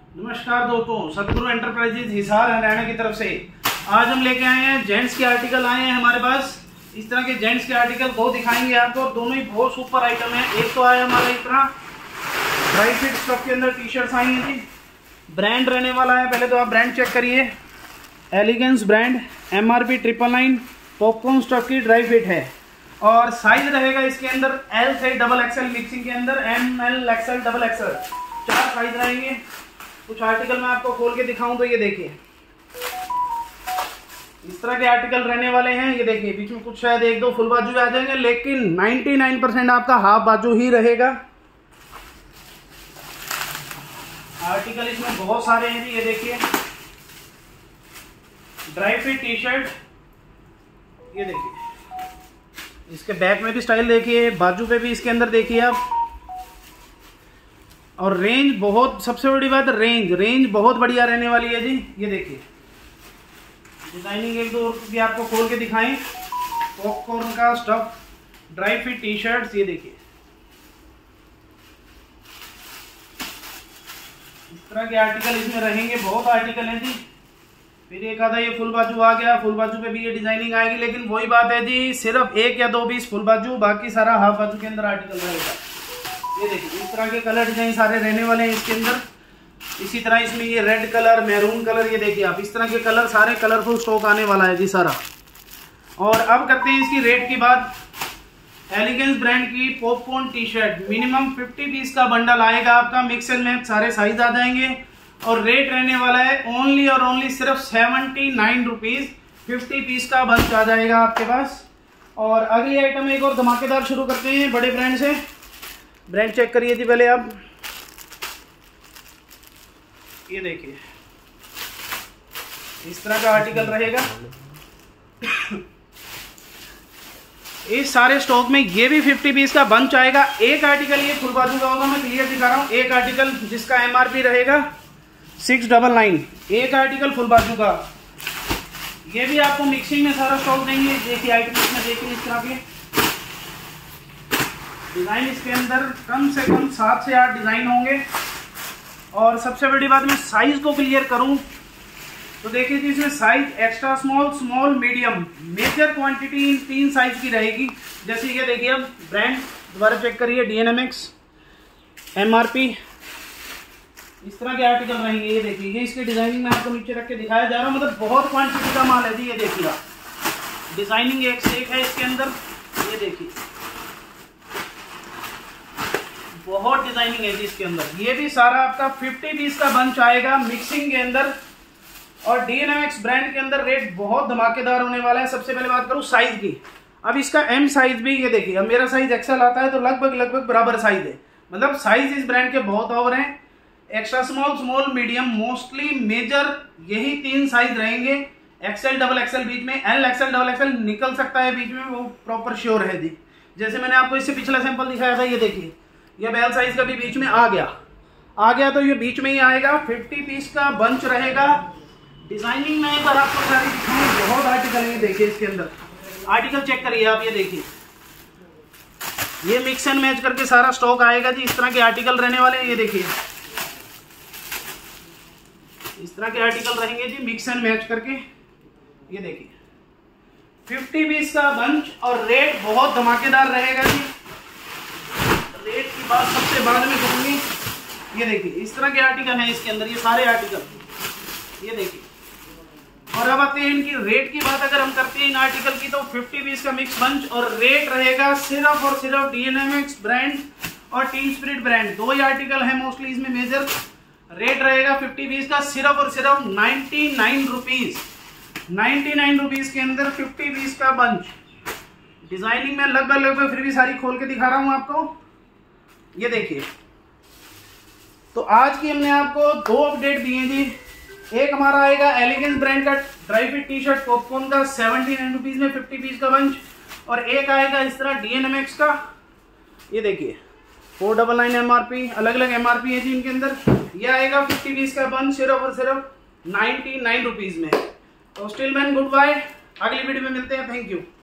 नमस्कार दोस्तों, सतगुरु एंटरप्राइजेज हिसार हरियाणा की तरफ से आज हम लेके आए हैं जेंट्स के आर्टिकल आए हैं हमारे पास। इस तरह के जेंट्स के आर्टिकल दो दिखाएंगे आपको, दोनों ही बहुत सुपर आइटम है। एक तो आया हमारा इस तरह ड्राई फिट स्टफ के अंदर टी शर्ट्स आई हैं जी, ब्रांड रहने वाला है। पहले तो आप ब्रांड चेक करिए, Elegance brand, MRP 999, popcorn stuff की ड्राई फिट है और साइज रहेगा इसके अंदर L से XXL मिक्सिंग के अंदर ML XL XXL 4 साइज रहेंगे। कुछ आर्टिकल मैं आपको खोल के दिखाऊं तो ये देखिए इस तरह के आर्टिकल रहने वाले हैं। ये देखिए बीच में कुछ शायद एक दो फुल बाजू आ जाएंगे, लेकिन 99% आपका हाफ बाजू ही रहेगा। आर्टिकल इसमें बहुत सारे हैं जी। ये देखिए ड्राई फिट टी शर्ट, ये देखिए इसके बैक में भी स्टाइल देखिए, बाजू पे भी इसके अंदर देखिए आप। और रेंज बहुत, सबसे बड़ी बात रेंज बहुत बढ़िया रहने वाली है जी। ये देखिए डिजाइनिंग एक दो भी आपको खोल के दिखाएं। पॉपकॉर्न का stuff dry fit T shirts, ये देखिए इस तरह के आर्टिकल इसमें रहेंगे। बहुत आर्टिकल हैं जी। फिर एक आधा ये फुल बाजू आ गया, फुल बाजू पे भी ये डिजाइनिंग आएगी, लेकिन वही बात है जी, सिर्फ 1 या 2 पीस फुल बाजू, बाकी सारा हाफ बाजू के अंदर आर्टिकल रहेगा। ये देखिए इस तरह के कलर डिजाइन सारे रहने वाले हैं इसके अंदर। इसी तरह इसमें ये रेड कलर, मैरून कलर, ये देखिए आप इस तरह के कलर, सारे कलरफुल स्टॉक आने वाला है जी सारा। और अब करते हैं इसकी रेट की बात। एलिगेंस ब्रांड की popcorn T shirt minimum 50 piece का बंडल आएगा आपका, मिक्स एंड मैच सारे साइज आ जाएंगे और रेट रहने वाला है ओनली और ओनली सिर्फ 79 रुपीज। 50 पीस का बंच आ जाएगा आपके पास। और अगली आइटम एक और धमाकेदार शुरू करते हैं बड़े ब्रांड से। ब्रांड चेक करिए जी पहले आप। ये देखिए इस तरह का आर्टिकल रहेगा। इस सारे स्टॉक में ये भी 50 पीस का बंच आएगा। एक आर्टिकल ये फुल बाजू का होगा, मैं क्लियर दिखा रहा हूं। एक आर्टिकल जिसका MRP रहेगा 699, एक आर्टिकल फुल बाजू का। ये भी आपको मिक्सिंग में सारा स्टॉक देंगे। देखिए आइटम इसमें देखिए इस तरह के डिजाइन, इसके अंदर कम से कम 7 से 8 डिजाइन होंगे। और सबसे बड़ी बात, मैं साइज को क्लियर करूं तो देखिए जी इसमें size extra small, small, medium, major quantity इन 3 साइज की रहेगी। जैसे ये देखिए अब ब्रांड दोबारा चेक करिए, DNMX, MRP, इस तरह के आर्टिकल रहेंगे। ये देखिए ये इसकी डिजाइनिंग में आपको नीचे रख के दिखाया जा रहा है, मतलब बहुत क्वांटिटी का माल है जी। ये देखिएगा डिजाइनिंग एक से एक है इसके अंदर। ये देखिए बहुत डिजाइनिंग है जी इसके अंदर। ये भी सारा आपका 50 पीस का बंच आएगा मिक्सिंग के अंदर। और DNMX ब्रांड के अंदर रेट बहुत धमाकेदार होने वाला है। सबसे पहले बात करूं साइज की। अब इसका M साइज भी, ये देखिए अब मेरा साइज XL आता है तो लगभग बराबर साइज है, मतलब साइज इस ब्रांड के बहुत और हैं। Extra small, small, medium, mostly major, यही 3 साइज रहेंगे। XL XXL बीच में, L XL XXL निकल सकता है बीच में, वो प्रॉपर श्योर है जी। जैसे मैंने आपको इससे पिछला सैंपल दिखाया था, ये देखिए ये L साइज का भी बीच में आ गया तो ये बीच में ही आएगा। 50 पीस का बंच रहेगा। डिजाइनिंग में एक बार आपको सारी दिखाऊं, बहुत आर्टिकल है। देखिए इसके अंदर आर्टिकल चेक करिए आप। ये देखिए ये मिक्स एंड मैच करके सारा स्टॉक आएगा जी। इस तरह के आर्टिकल रहने वाले हैं। ये देखिए इस तरह के आर्टिकल रहेंगे जी मिक्स एंड मैच करके। ये देखिए 50 पीस का बंच और रेट बहुत धमाकेदार रहेगा जी। रेट की बात सबसे बाद में करूंगी। ये देखिए इस तरह के आर्टिकल हैं इसके अंदर, ये सारे आर्टिकल। ये देखिए और अब आते हैं इनकी रेट की बात। अगर हम करते हैं इन आर्टिकल की तो 50 पीस का मिक्स बंच और रेट रहेगा सिर्फ और सिर्फ DNMX ब्रांड और टीम स्पिरिट ब्रांड, 2 ही आर्टिकल है मोस्टली इसमें मेजर। रेट रहेगा 50 पीस का सिर्फ और सिर्फ 99 रुपीज। 99 रुपीज के अंदर 50 पीस का बंच। डिजाइनिंग में लगभग फिर भी सारी खोल के दिखा रहा हूं आपको। ये देखिए तो आज की हमने आपको 2 अपडेट दिए जी। एक हमारा आएगा एलिगेंस ब्रांड का dry fit T shirt popcorn का 79 रुपीज में 50 पीस का बंच। और एक आएगा इस तरह DNMX का। ये देखिए 499 MRP, अलग अलग MRP है जी इनके अंदर। ये आएगा 50 पीस का बंच सिर्फ और सिर्फ 99 रुपीज में। तो स्टिल मैन गुड बाय, अगली वीडियो में मिलते हैं। Thank you.